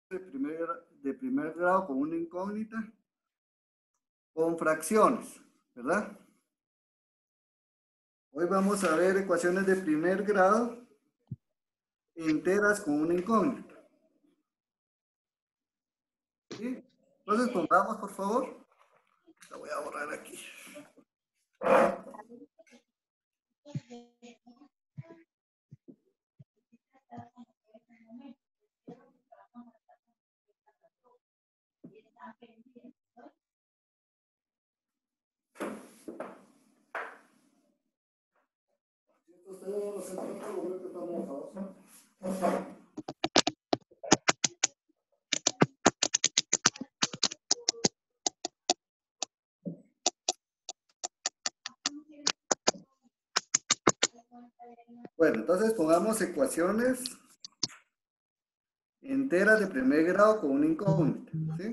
de primer grado con una incógnita, con fracciones, ¿verdad? Hoy vamos a ver ecuaciones de primer grado enteras con una incógnita. ¿Sí? Entonces pongamos, por favor, la voy a borrar aquí. Bueno, entonces pongamos ecuaciones enteras de primer grado con una incógnita, ¿sí?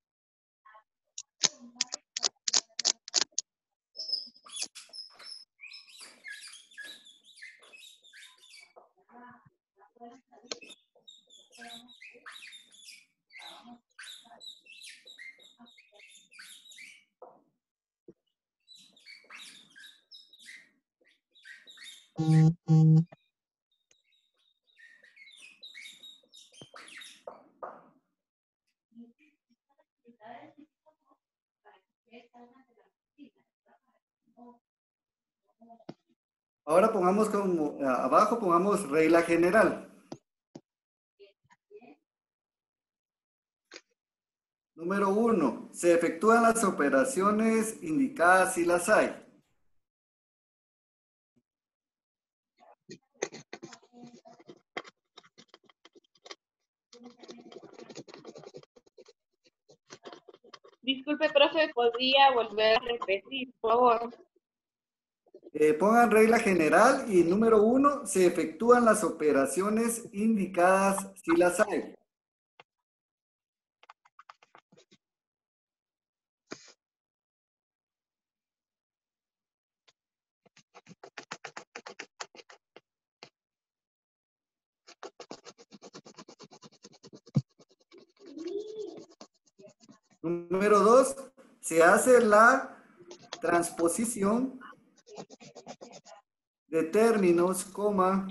Ahora pongamos como, abajo pongamos regla general. Número 1. Se efectúan las operaciones indicadas si las hay. Disculpe, profe, ¿podría volver a repetir, por favor? Pongan regla general y número 1. Se efectúan las operaciones indicadas si las hay. Número 2. Se hace la transposición de términos, coma,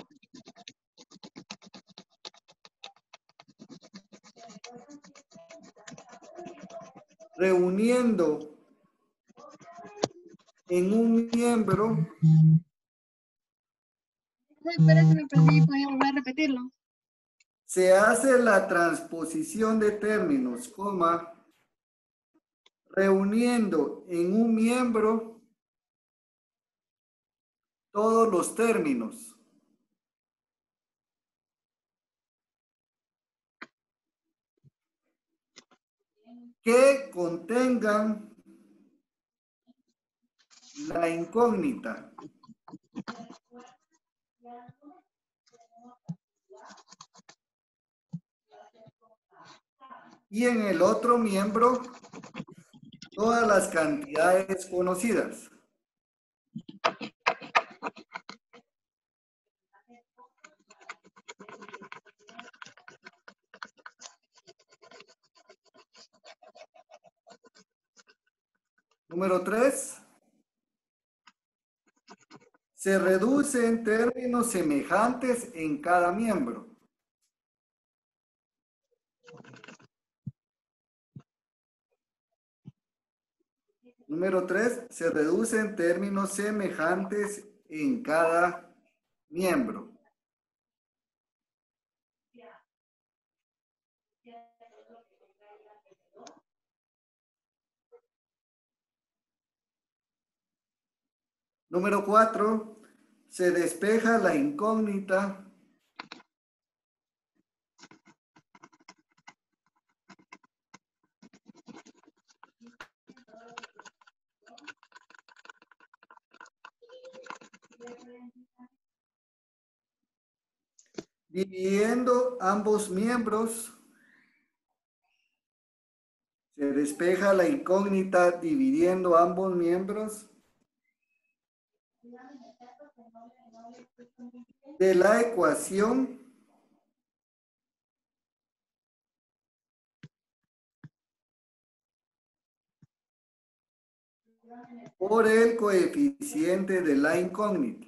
reuniendo en un miembro. Espera, me perdí, ¿podría volver a repetirlo? Se hace la transposición de términos, coma, reuniendo en un miembro todos los términos que contengan la incógnita. Y en el otro miembro, todas las cantidades conocidas. Número 3. Se reduce en términos semejantes en cada miembro. Número 3. Se reduce en términos semejantes en cada miembro. Número 4. Se despeja la incógnita dividiendo ambos miembros. Se despeja la incógnita dividiendo ambos miembros de la ecuación por el coeficiente de la incógnita.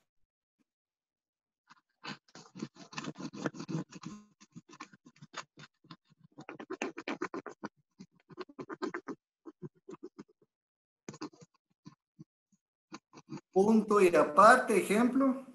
Punto y aparte, ejemplo.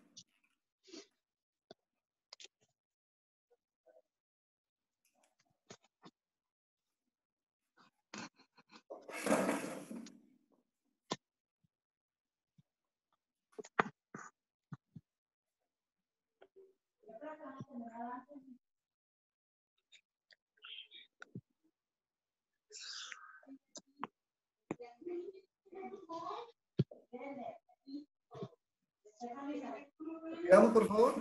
Veamos, por favor.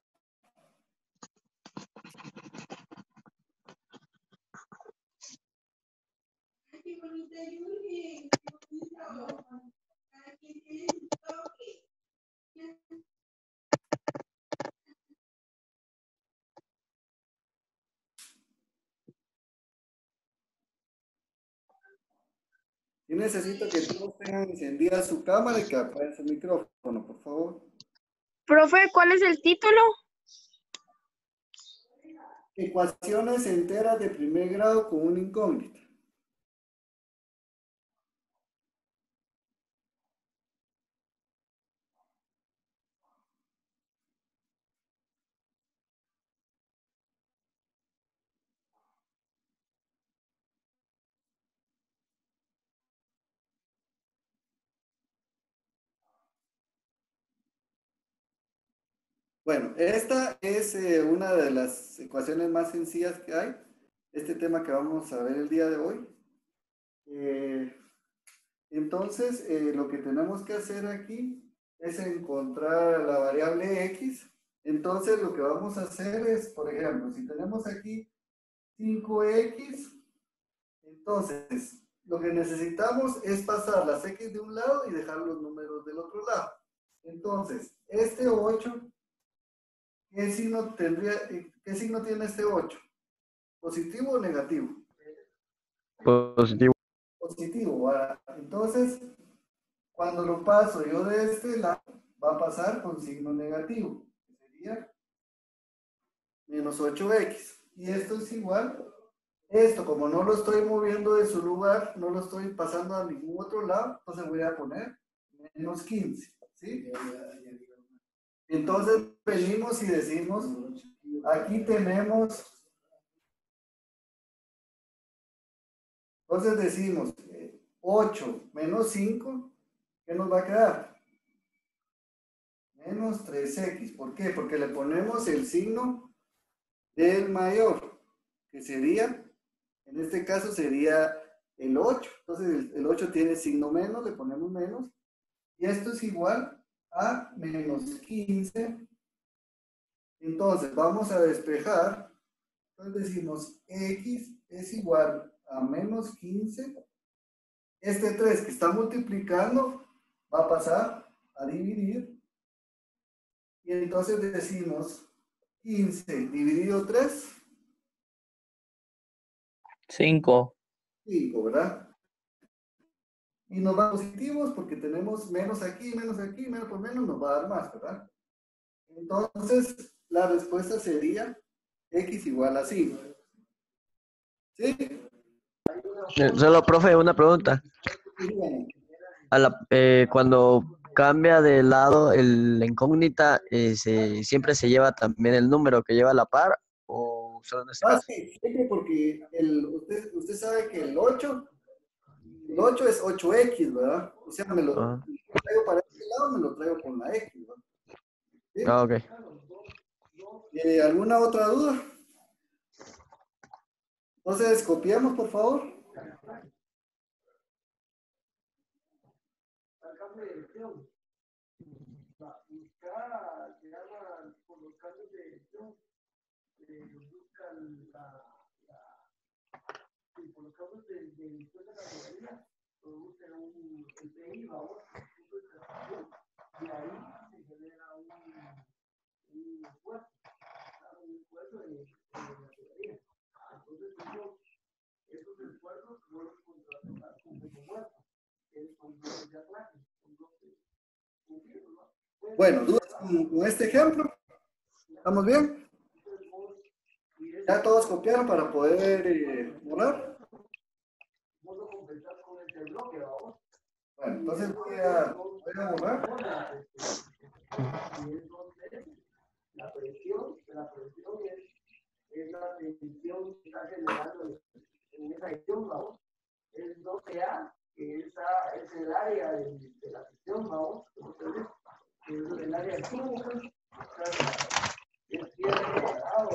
Yo necesito que todos tengan encendida su cámara y que apaguen su micrófono, por favor. Profe, ¿cuál es el título? Ecuaciones enteras de primer grado con una incógnita. Bueno, esta es una de las ecuaciones más sencillas que hay. Este tema que vamos a ver el día de hoy. Entonces, lo que tenemos que hacer aquí es encontrar la variable x. Entonces, lo que vamos a hacer es, por ejemplo, si tenemos aquí 5x, entonces, lo que necesitamos es pasar las x de un lado y dejar los números del otro lado. Entonces, este 8, ¿qué signo tiene este 8? ¿Positivo o negativo? Positivo. Positivo, ¿verdad? Entonces, cuando lo paso yo de este lado, va a pasar con signo negativo, que sería menos 8x. Y esto es igual. Esto, como no lo estoy moviendo de su lugar, no lo estoy pasando a ningún otro lado, entonces voy a poner menos 15. ¿Sí? Entonces venimos y decimos, aquí tenemos, entonces decimos 8 menos 5, ¿qué nos va a quedar? Menos 3x. ¿Por qué? Porque le ponemos el signo del mayor, que sería, en este caso sería el 8. Entonces el 8 tiene signo menos, le ponemos menos. Y esto es igual a menos 15. Entonces vamos a despejar. Entonces decimos x es igual a menos 15. Este 3 que está multiplicando va a pasar a dividir. Y entonces decimos 15 dividido 3. 5. 5, ¿verdad? Y nos va a positivos porque tenemos menos aquí, menos por menos nos va a dar más, ¿verdad? Entonces, la respuesta sería x igual a 5. ¿Sí? Solo, profe, una pregunta. Cuando cambia de lado la incógnita, ¿siempre se lleva también el número que lleva a la par o solo en este caso? Sí, siempre porque usted sabe que el 8 es 8x, ¿verdad? O sea, me lo traigo para este lado, me lo traigo con la x, ¿verdad? ¿Sí? Ok. ¿Alguna otra duda? Entonces, copiamos, por favor. Bueno, dudas con este ejemplo. ¿Estamos bien? ¿Ya todos copiaron para poder borrar? Bueno, entonces voy a borrar. La presión es la tensión que está generando en esa acción, vamos. Es 12A, que es el área de la presión, vamos. Que es el área de tubo, es 10 cuadrado,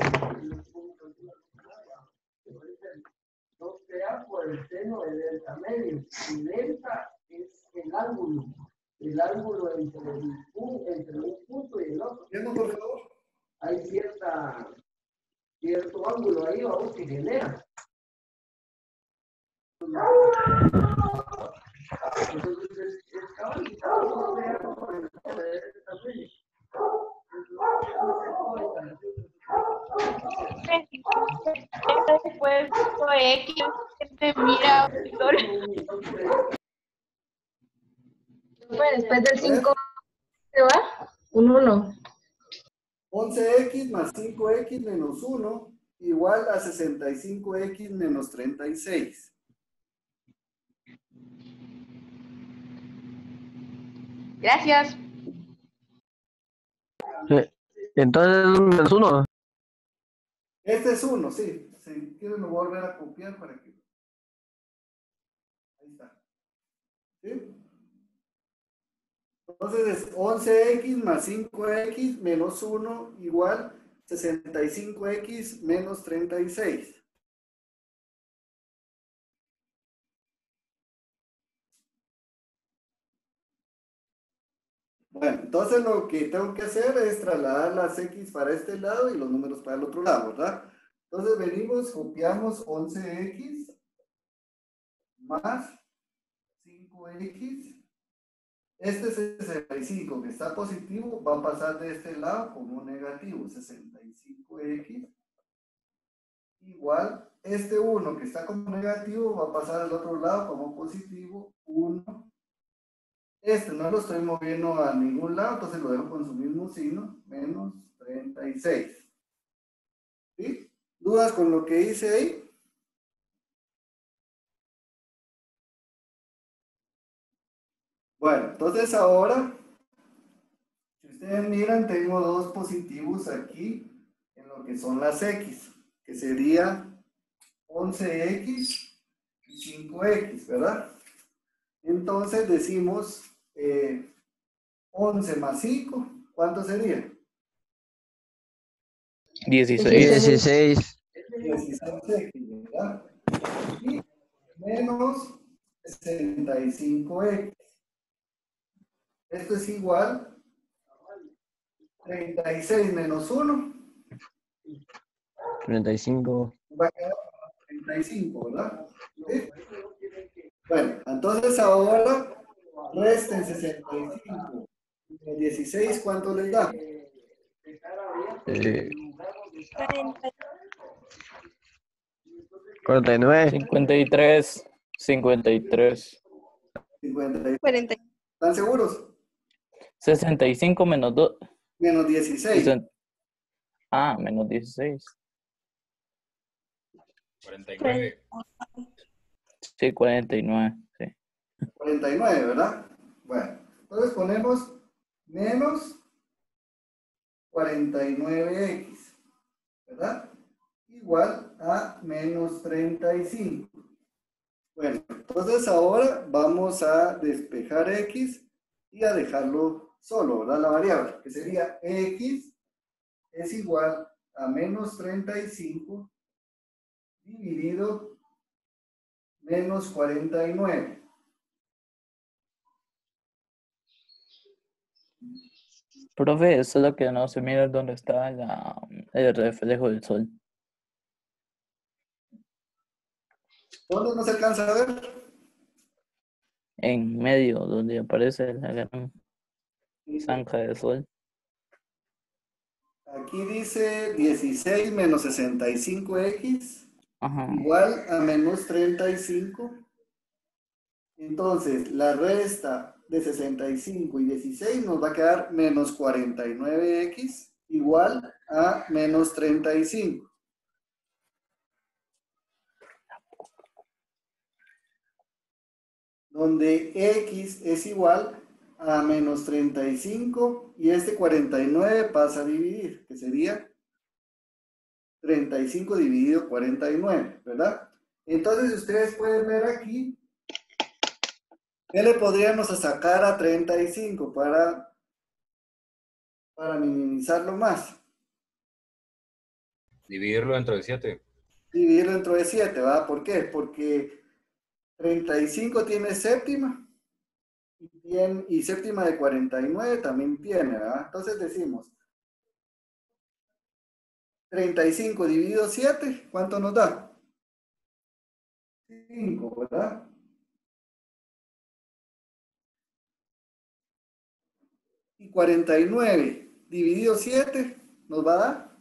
12A por el seno de delta medio. Y delta es el ángulo entre un punto y el otro. Por favor. Hay cierto ángulo ahí, vamos, que genera. Entonces, es cabalizado, Después X, mira, Bueno, después del 5 se va un 1. 11x más 5x menos 1 igual a 65x menos 36. Gracias. Entonces, menos 1. Este es 1, sí. Si quieren lo voy a volver a copiar para que... Ahí está. ¿Sí? Entonces es 11x más 5x menos 1 igual 65x menos 36. Bueno, entonces lo que tengo que hacer es trasladar las x para este lado y los números para el otro lado, ¿verdad? Entonces venimos, copiamos 11x más 5x. Este 65 que está positivo va a pasar de este lado como negativo, 65x. Igual, este 1 que está como negativo va a pasar al otro lado como positivo, 1. Este no lo estoy moviendo a ningún lado, entonces lo dejo con su mismo signo, menos 36. ¿Sí? ¿Dudas con lo que hice ahí? Bueno, entonces ahora, si ustedes miran, tengo dos positivos aquí en lo que son las X, que sería 11X y 5X, ¿verdad? Entonces decimos 11 más 5, ¿cuánto sería? 16. 16. 16X, ¿verdad? Y menos 65X. Esto es igual a 36 menos 1. 35. Va a quedar 35, ¿verdad? ¿Sí? Bueno, entonces ahora resten 65. 16, ¿cuánto les da? 49. 53. 53. 50. 40. ¿Están seguros? 65 menos 2. Menos 16. Menos 16. 49. Sí, 49. Sí. 49, ¿verdad? Bueno, entonces ponemos menos 49x, ¿verdad? Igual a menos 35. Bueno, entonces ahora vamos a despejar x y a dejarlo solo, ¿verdad? La variable, que sería x es igual a menos 35 dividido menos 49. Profe, eso es lo que no se mira dónde está el reflejo del sol. ¿Dónde no se alcanza a ver? En medio, donde aparece la gran zanja de sol. Aquí dice 16 menos 65x Ajá. igual a menos 35 Entonces, la resta de 65 y 16 nos va a quedar menos 49x igual a menos 35. Donde x es igual a menos 35 y este 49 pasa a dividir, que sería 35 dividido 49, ¿verdad? Entonces, ustedes pueden ver aquí, ¿qué le podríamos sacar a 35 para minimizarlo más? Dividirlo dentro de 7. Dividirlo dentro de 7, ¿verdad? ¿Por qué? Porque 35 tiene séptima y séptima de 49 también tiene, ¿verdad? Entonces decimos 35 dividido 7, ¿cuánto nos da? 5, ¿verdad? Y 49 dividido 7 nos va a dar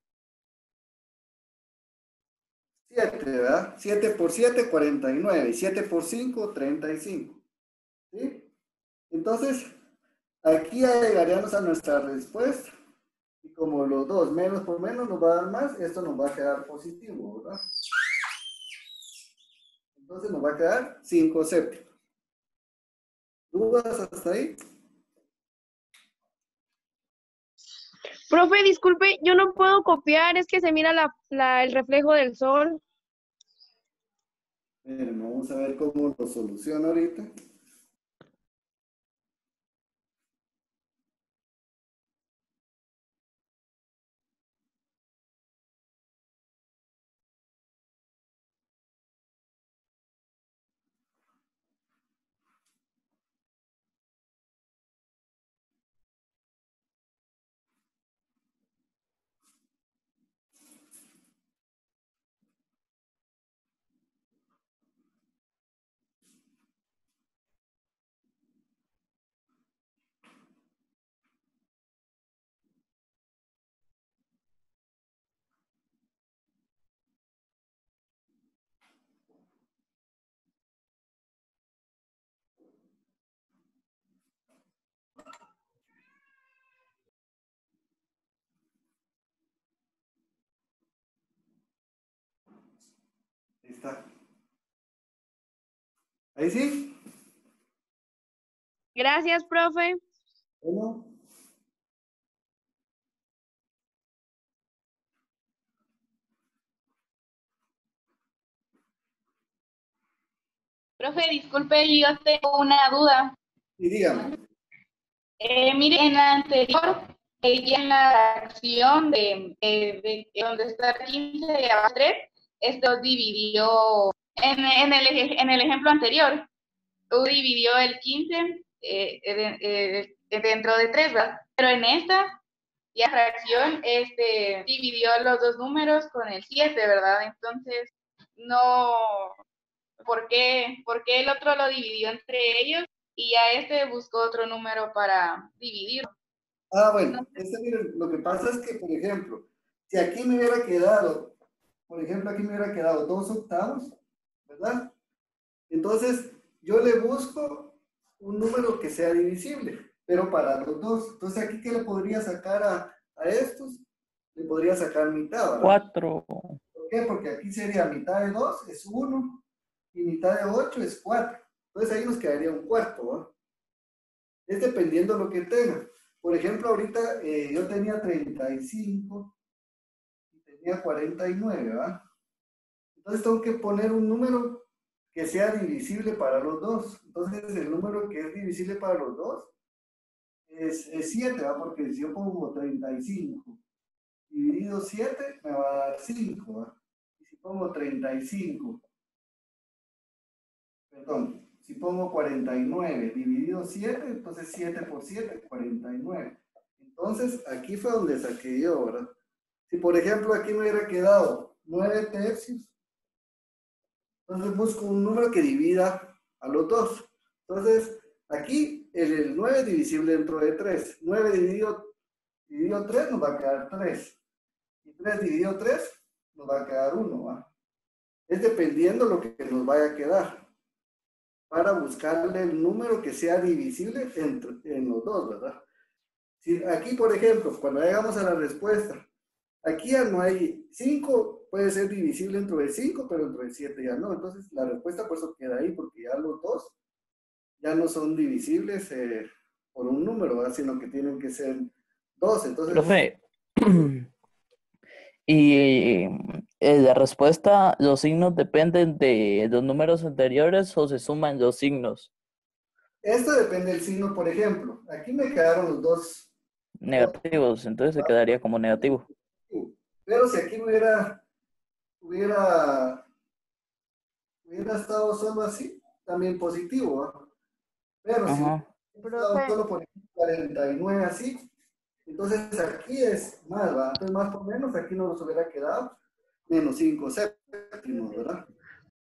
7, ¿verdad? 7 por 7, 49. Y 7 por 5, 35. ¿Sí? Entonces, aquí ya llegaríamos a nuestra respuesta. Y como los dos menos por menos nos va a dar más, esto nos va a quedar positivo, ¿verdad? Entonces nos va a quedar 5 séptimos. ¿Dudas hasta ahí? Profe, disculpe, yo no puedo copiar, es que se mira el reflejo del sol. Vamos a ver cómo lo soluciono ahorita. Ahí está. Ahí sí. Gracias, profe. Bueno. Profe, disculpe, yo tengo una duda. Y dígame. Mire, en la anterior, y en la acción de donde está 15 y abajo 3, esto dividió, en el ejemplo anterior, dividió el 15 dentro de 3, ¿verdad? Pero en esta ya fracción dividió los dos números con el 7, ¿verdad? Entonces, no, ¿por qué el otro lo dividió entre ellos y ya buscó otro número para dividir? Ah, bueno, miren, lo que pasa es que, por ejemplo, si aquí me hubiera quedado, por ejemplo, aquí me hubiera quedado 2 octavos, ¿verdad? Entonces, yo le busco un número que sea divisible, pero para los dos. Entonces, aquí, ¿qué le podría sacar a estos? Le podría sacar mitad, ¿verdad? 4. ¿Por qué? Porque aquí sería mitad de 2 es 1 y mitad de 8 es 4. Entonces, ahí nos quedaría un cuarto, ¿verdad? Es dependiendo de lo que tenga. Por ejemplo, ahorita yo tenía 35 y tenía 49, ¿verdad? Entonces tengo que poner un número que sea divisible para los dos. Entonces el número que es divisible para los dos es 7, ¿verdad? Porque si yo pongo 35 dividido 7 me va a dar 5, ¿verdad? Y si pongo 35, perdón, si pongo 49 dividido 7, entonces 7 por 7, 49. Entonces, aquí fue donde saqué yo, ¿verdad? Si, por ejemplo, aquí me hubiera quedado 9 tercios, entonces busco un número que divida a los dos. Entonces, aquí el 9 es divisible dentro de 3. 9 dividido 3 nos va a quedar 3. Y 3 dividido 3 nos va a quedar 1, ¿va? Es dependiendo lo que nos vaya a quedar. para buscarle el número que sea divisible en los dos, ¿verdad? Si aquí, por ejemplo, cuando llegamos a la respuesta, aquí ya no hay 5, puede ser divisible dentro de 5, pero dentro de 7 ya no. Entonces, la respuesta por eso queda ahí, porque ya los dos ya no son divisibles por un número, ¿verdad? Sino que tienen que ser 2. Entonces, Profe, y la respuesta, ¿los signos dependen de los números anteriores o se suman los signos esto depende del signo, por ejemplo. Aquí me quedaron los dos. negativos? Entonces se quedaría como negativo. Pero si aquí hubiera estado solo así, también positivo, ¿va? Pero si Ajá. hubiera estado solo por ejemplo 49 así, entonces aquí es más, ¿va? Entonces más por menos aquí nos hubiera quedado menos 5 séptimos, ¿verdad?